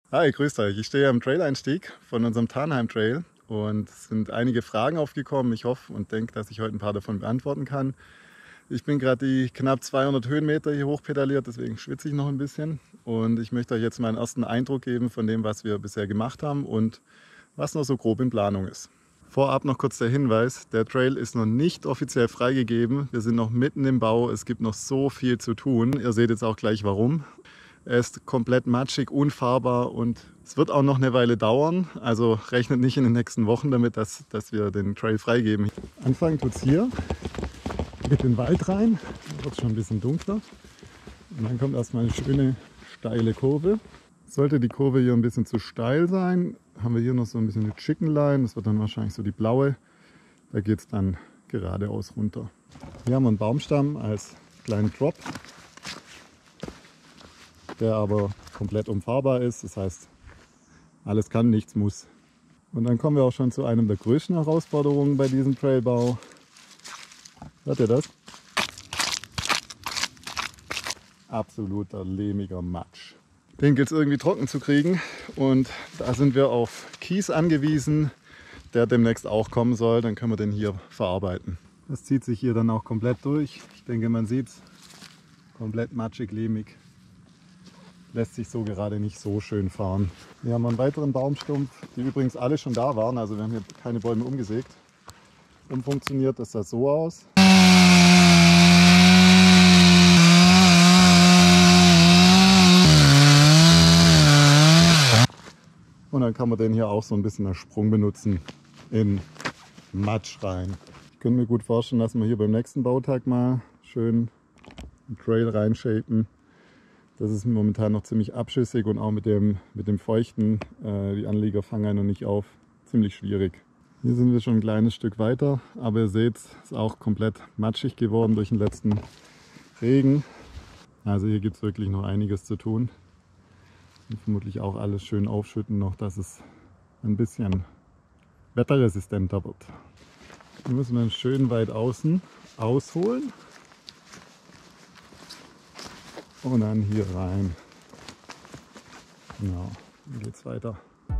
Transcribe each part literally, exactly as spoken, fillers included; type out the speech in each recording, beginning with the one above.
Hi, grüßt euch. Ich stehe am Traileinstieg von unserem Tarnheim Trail und es sind einige Fragen aufgekommen. Ich hoffe und denke, dass ich heute ein paar davon beantworten kann. Ich bin gerade die knapp zweihundert Höhenmeter hier hochpedaliert, deswegen schwitze ich noch ein bisschen. Und ich möchte euch jetzt meinen ersten Eindruck geben von dem, was wir bisher gemacht haben und was noch so grob in Planung ist. Vorab noch kurz der Hinweis, der Trail ist noch nicht offiziell freigegeben. Wir sind noch mitten im Bau, es gibt noch so viel zu tun. Ihr seht jetzt auch gleich warum. Er ist komplett matschig, unfahrbar und es wird auch noch eine Weile dauern. Also rechnet nicht in den nächsten Wochen damit, dass, dass wir den Trail freigeben. Anfangen tut es hier, geht in den Wald rein, da wird es schon ein bisschen dunkler. Und dann kommt erstmal eine schöne steile Kurve. Sollte die Kurve hier ein bisschen zu steil sein, haben wir hier noch so ein bisschen eine Chicken Line. Das wird dann wahrscheinlich so die blaue. Da geht es dann geradeaus runter. Hier haben wir einen Baumstamm als kleinen Drop, der aber komplett umfahrbar ist. Das heißt, alles kann, nichts muss. Und dann kommen wir auch schon zu einem der größten Herausforderungen bei diesem Trailbau. Hört ihr das? Absoluter lehmiger Matsch. Den gilt es irgendwie trocken zu kriegen und da sind wir auf Kies angewiesen, der demnächst auch kommen soll. Dann können wir den hier verarbeiten. Das zieht sich hier dann auch komplett durch. Ich denke, man sieht es. Komplett matschig, lehmig. Lässt sich so gerade nicht so schön fahren. Wir haben einen weiteren Baumstumpf, die übrigens alle schon da waren. Also wir haben hier keine Bäume umgesägt. Umfunktioniert das das so aus. Und dann kann man den hier auch so ein bisschen als Sprung benutzen in Matsch rein. Ich könnte mir gut vorstellen, dass wir hier beim nächsten Bautag mal schön einen Trail reinshapen. Das ist momentan noch ziemlich abschüssig und auch mit dem, mit dem Feuchten, äh, die Anlieger fangen einen noch nicht auf, ziemlich schwierig. Hier sind wir schon ein kleines Stück weiter, aber ihr seht, es ist auch komplett matschig geworden durch den letzten Regen. Also hier gibt es wirklich noch einiges zu tun. Und vermutlich auch alles schön aufschütten noch, dass es ein bisschen wetterresistenter wird. Hier müssen wir schön weit außen ausholen. Und dann hier rein. Genau, dann geht's weiter.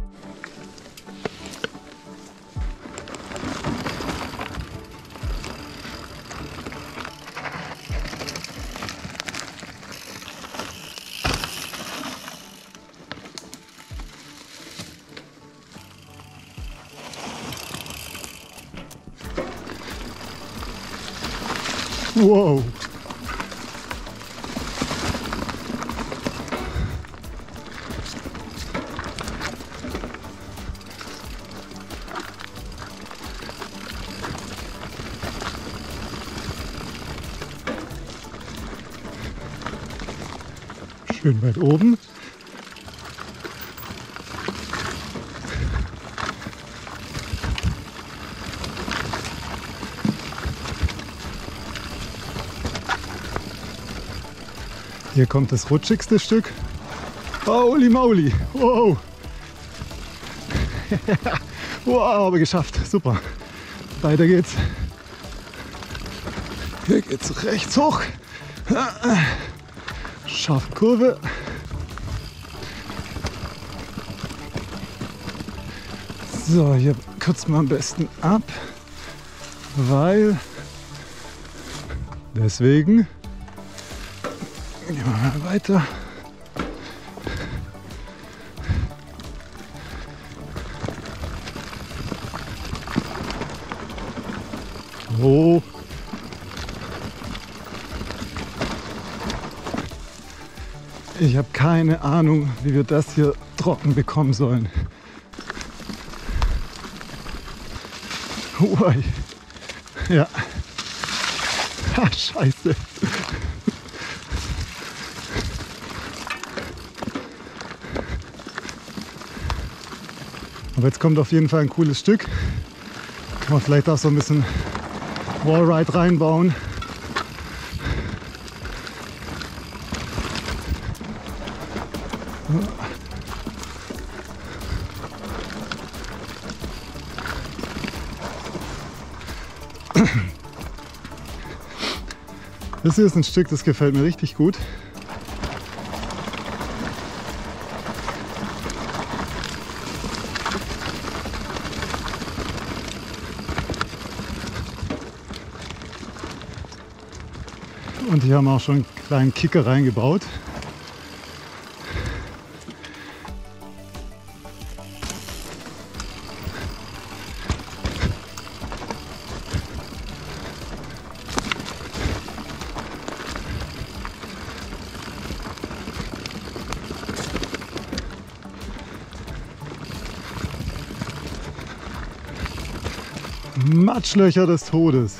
Wow! Schön weit oben. Hier kommt das rutschigste Stück. Holy moly! Wow! Wow, aber geschafft. Super. Weiter geht's. Hier geht's rechts hoch. Scharfe Kurve. So, hier kürzen wir am besten ab, weil deswegen gehen wir mal weiter. Oh. Ich habe keine Ahnung, wie wir das hier trocken bekommen sollen. Ui. Ja. Ah, scheiße. Aber jetzt kommt auf jeden Fall ein cooles Stück. Kann man vielleicht auch so ein bisschen Wallride reinbauen. Das hier ist ein Stück, das gefällt mir richtig gut. Und hier haben wir auch schon einen kleinen Kicker reingebaut. Matschlöcher des Todes.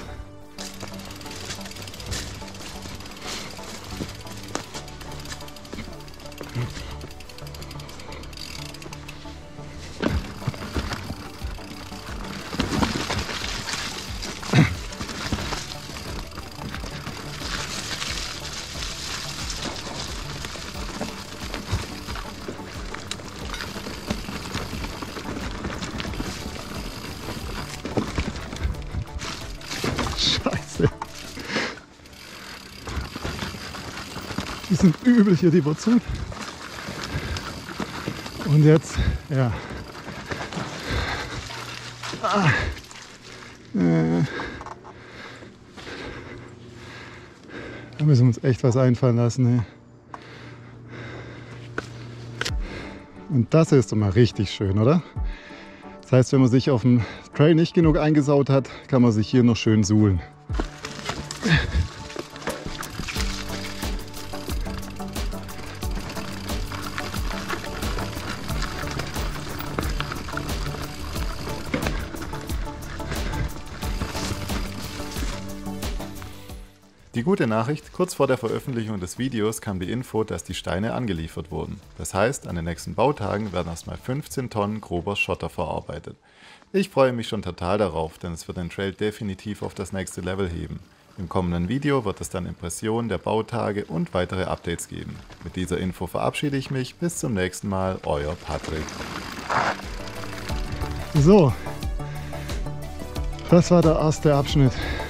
Scheiße. Die sind übel hier, die Wurzeln. Und jetzt, ja. Ah. Äh. Da müssen wir uns echt was einfallen lassen. Hey. Und das ist doch mal richtig schön, oder? Das heißt, wenn man sich auf dem Trail nicht genug eingesaut hat, kann man sich hier noch schön suhlen. Die gute Nachricht, kurz vor der Veröffentlichung des Videos kam die Info, dass die Steine angeliefert wurden. Das heißt, an den nächsten Bautagen werden erstmal fünfzehn Tonnen grober Schotter verarbeitet. Ich freue mich schon total darauf, denn es wird den Trail definitiv auf das nächste Level heben. Im kommenden Video wird es dann Impressionen der Bautage und weitere Updates geben. Mit dieser Info verabschiede ich mich, bis zum nächsten Mal, euer Patrick. So, das war der erste Abschnitt.